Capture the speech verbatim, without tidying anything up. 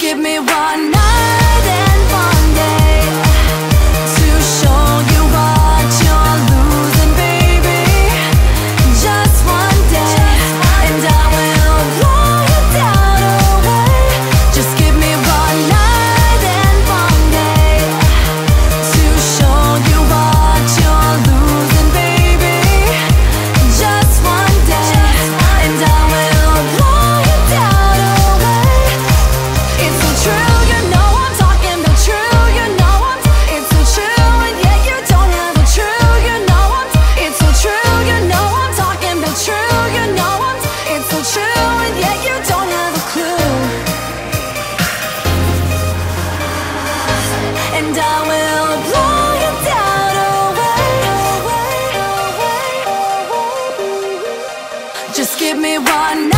give me one night and one day to show you what you're losing, baby. Just one day, and I will blow your doubt away. Just give me one night and one day to show you what you're losing, baby. Just one day, and I will blow your doubt away. It's so true, you know I'm talking about true, you know I'm. It's so true, and yet you don't have a true, you know I'm. It's so true, you know I'm talking about true, you know I'm. It's so true, and yet you don't have a clue. And I will blow your doubt away. Just give me one